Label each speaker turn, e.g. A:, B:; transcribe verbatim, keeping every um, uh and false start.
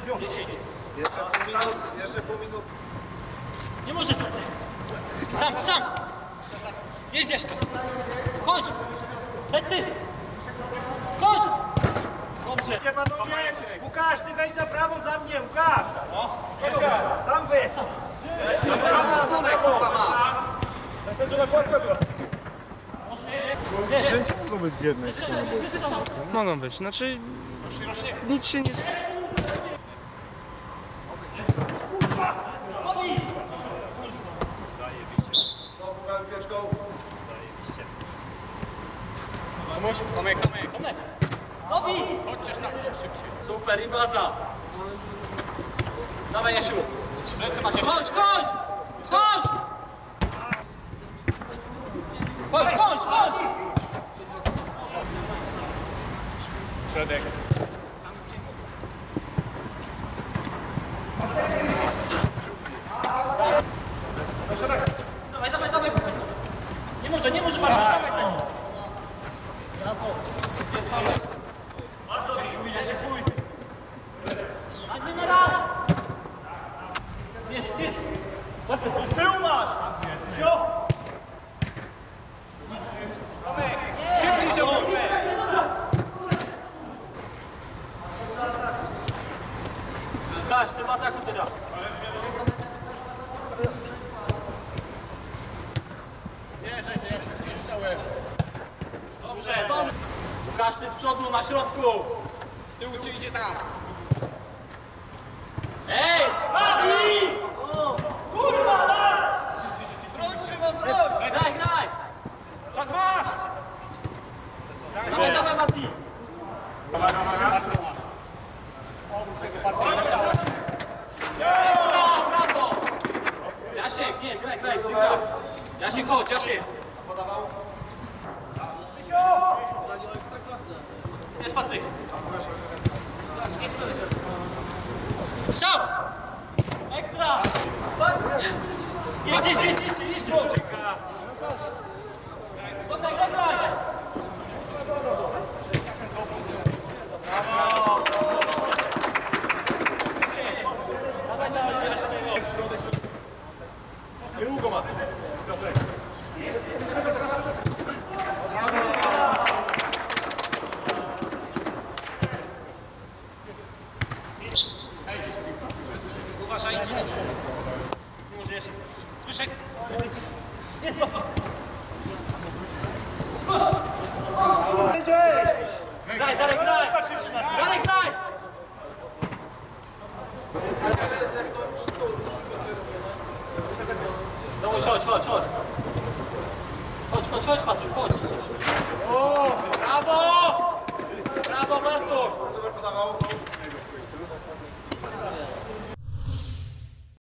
A: Jeszcze pół minuty. Jeszcze pół minuty.
B: Nie może tak. Sam, sam. Jest Dzieszka. Kończ. Lecy. Kończ. Dobrze.
C: Panowie, Łukasz, ty wejdź za prawą za mnie, Łukasz! No. Tam wy!
A: Wszędzie mogą być z jednej strony.
D: Mogą być, znaczy nic się nie...
B: Tomek, Tomek, Tomek. Dobij! Chodźcie tam szybciej. Super, i baza. Dawaj, Jasiu. Kończ, kończ! Kończ! Kończ, kończ, kończ!
D: Środek.
B: Dawaj, dawaj, dawaj. Nie może, nie może, Marcin, dawaj za nim. A nie na raz! Jest, jest!
C: Z tyłu masz! Sio!
B: Kaś, ty w ataku teraz! Dobrze, dobrze! Łukasz, ty z przodu, na środku!
D: Tył cię idzie tam.
B: Ej! Zabij! Kurwa, daj! Broń się, mam broń! Graj, graj!
C: Czas masz!
B: Dawaj, dawaj, Mati! Ekstra, brawo! Jasiek, nie, graj, graj, ty graj! Jasiek, chodź, Jasiek! Jest Patryk! Jest Strzał! Ekstra! Jedź, jedź, jedź, jedź, jedź! Dobra, graj, graj!
C: Długo masz.
B: Uważajcie! Nie może jeszcze. Zbyszek! Jest! Graj, Darek, graj! Darek, graj! No chodź, chodź, chodź, chodź. Chodź, chodź, chodź, Patryk, chodź. Brawo! Brawo, Bartosz!